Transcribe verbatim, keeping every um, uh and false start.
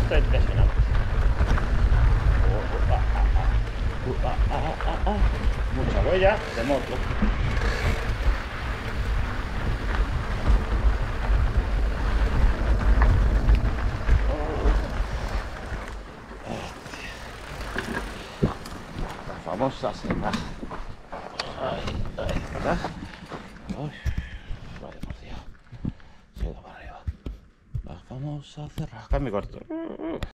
estoy impresionado. Oh, ah, ah, ah. Uh, ah, ah, ah, ah. Mucha huella de moto. La famosa serra. Ay, ay, ¿verdad? Ay, vaya por Dios. Se ha ido para arriba. La famosa cerrada. Acá me corto.